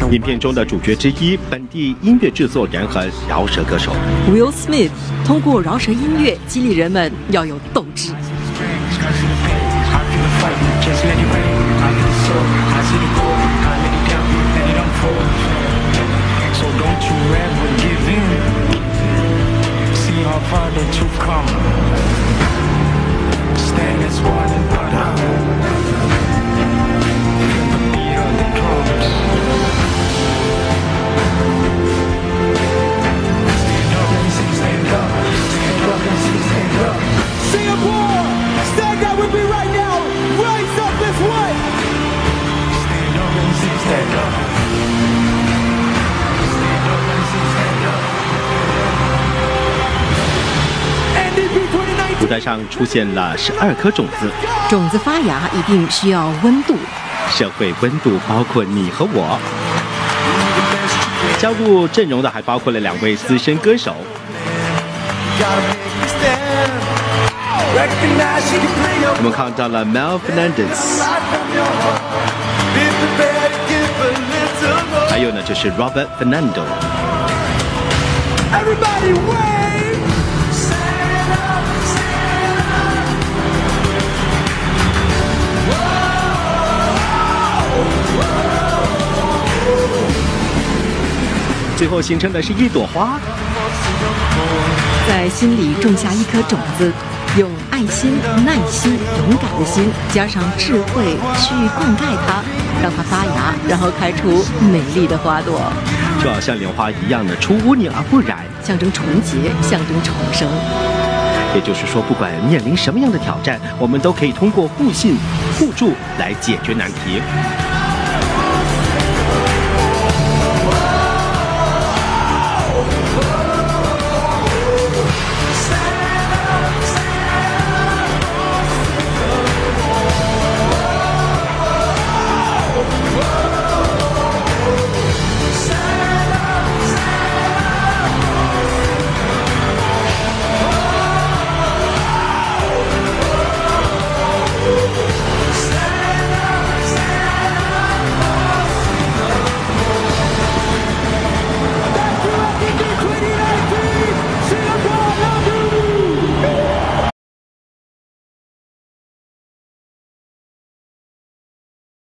影片中的主角之一，本地音乐制作人和饶舌歌手 Will Smith 通过饶舌音乐激励人们要有斗志。 舞台上出现了12颗种子， 种子发芽一定需要温度， 社会温度包括你和我。加入阵容的还包括了2位资深歌手。我们看到了 Mel Fernandez， 还有呢就是 Robert Fernando。最后形成的是一朵花， 在心里种下一颗种子，用爱心、耐心、勇敢的心，加上智慧去灌溉它，让它发芽，然后开出美丽的花朵。 就好像莲花一样的出污泥而不染， 象征纯洁，象征重生。 也就是说，不管面临什么样的挑战，我们都可以通过互信、互助来解决难题。